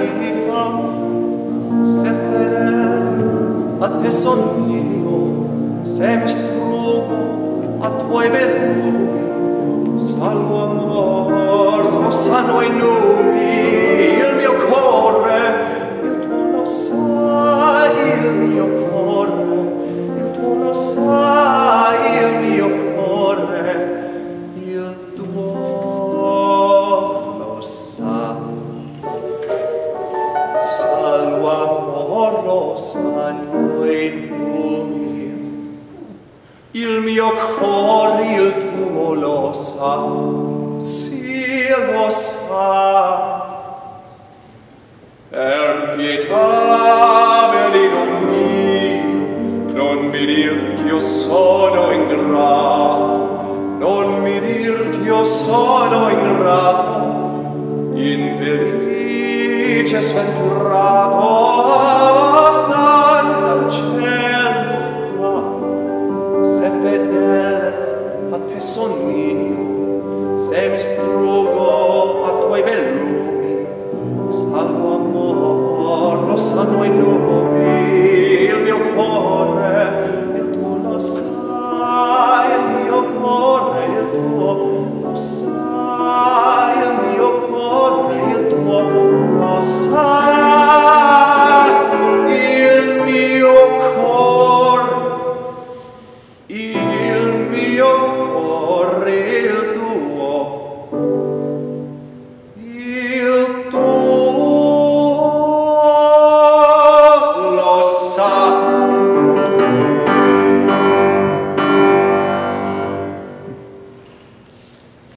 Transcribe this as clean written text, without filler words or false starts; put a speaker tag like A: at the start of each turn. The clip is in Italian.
A: mi fa, se fedele a te son io, se mi strugo a tuoi bellumi, salvo amor, lo sanno i numi, il mio cuore, il tuo lo sa, il mio cuore, il tuo lo sa, il mio cuore, il tuo lo sa. Salvo amor, lo sanno i numi, il mio cuore, il tuo lo sa, sì lo sa. Per pietà, Bellino mio, non mi dir ch'io sono ingrato, non mi dir ch'io sono ingrato, infelice, sventurato, abbastanza il ciel mi fa, se fedele a te son io, se mi strugo a tuoi bellumi, salvo